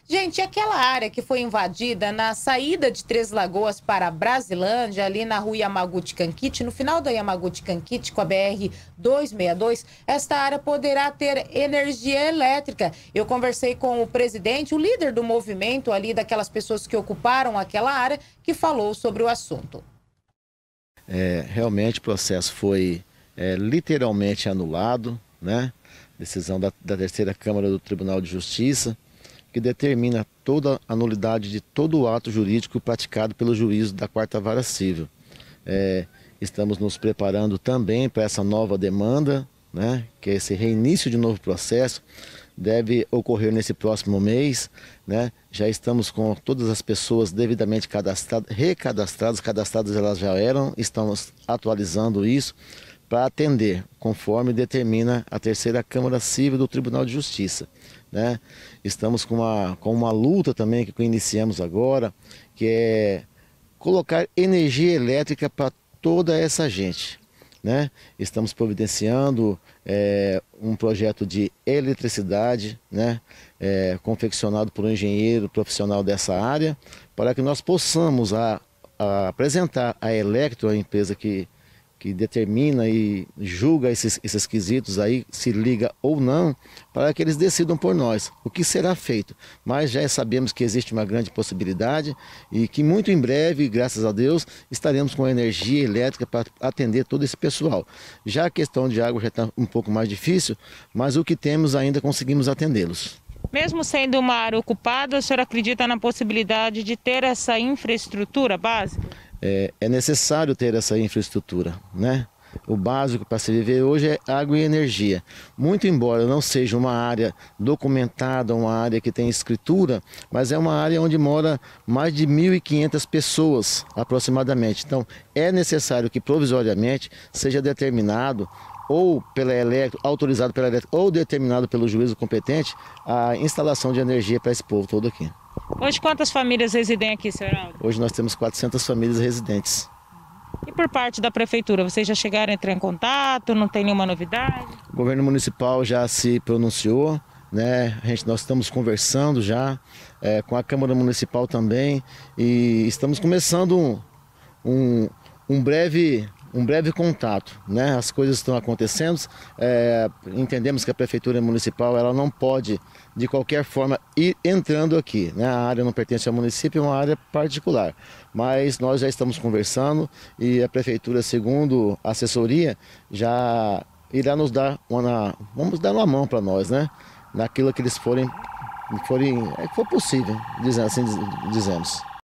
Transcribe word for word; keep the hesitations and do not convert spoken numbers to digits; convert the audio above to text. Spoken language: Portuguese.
Gente, aquela área que foi invadida na saída de Três Lagoas para Brasilândia, ali na rua Yamaguchi-Kankichi, no final da Yamaguchi-Kankichi com a B R duzentos e sessenta e dois, esta área poderá ter energia elétrica. Eu conversei com o presidente, o líder do movimento ali, daquelas pessoas que ocuparam aquela área, que falou sobre o assunto. É, realmente o processo foi é, literalmente anulado, né? Decisão da, da terceira Câmara do Tribunal de Justiça, que determina toda a nulidade de todo o ato jurídico praticado pelo juízo da quarta Vara Civil. É, estamos nos preparando também para essa nova demanda, né, que é esse reinício de novo processo, deve ocorrer nesse próximo mês, né? Já estamos com todas as pessoas devidamente cadastradas, recadastradas, cadastradas elas já eram, estamos atualizando isso para atender, conforme determina a terceira Câmara Civil do Tribunal de Justiça, né? Estamos com uma, com uma luta também que iniciamos agora, que é colocar energia elétrica para toda essa gente, né? Estamos providenciando é, um projeto de eletricidade, né? É, confeccionado por um engenheiro profissional dessa área, para que nós possamos a, a apresentar a Electro, a empresa que que determina e julga esses, esses quesitos aí, se liga ou não, para que eles decidam por nós o que será feito. Mas já sabemos que existe uma grande possibilidade e que muito em breve, graças a Deus, estaremos com energia elétrica para atender todo esse pessoal. Já a questão de água já está um pouco mais difícil, mas o que temos ainda conseguimos atendê-los. Mesmo sendo uma área ocupada, o senhor acredita na possibilidade de ter essa infraestrutura básica? É, é necessário ter essa infraestrutura, né? O básico para se viver hoje é água e energia. Muito embora não seja uma área documentada, uma área que tem escritura, mas é uma área onde mora mais de mil e quinhentas pessoas aproximadamente. Então é necessário que provisoriamente seja determinado ou pela Electro, autorizado pela Electro, ou determinado pelo juízo competente a instalação de energia para esse povo todo aqui. Hoje quantas famílias residem aqui, senhor Aldo? Hoje nós temos quatrocentas famílias residentes. E por parte da prefeitura, vocês já chegaram a entrar em contato? Não tem nenhuma novidade? O governo municipal já se pronunciou, né? A gente, nós estamos conversando já é, com a Câmara Municipal também e estamos começando um, um, um breve... um breve contato, né? As coisas estão acontecendo, é, entendemos que a Prefeitura Municipal ela não pode, de qualquer forma, ir entrando aqui, né? A área não pertence ao município, é uma área particular, mas nós já estamos conversando e a Prefeitura, segundo a assessoria, já irá nos dar uma, vamos dar uma mão para nós, né? Naquilo que eles forem, forem, é que for possível, assim dizemos.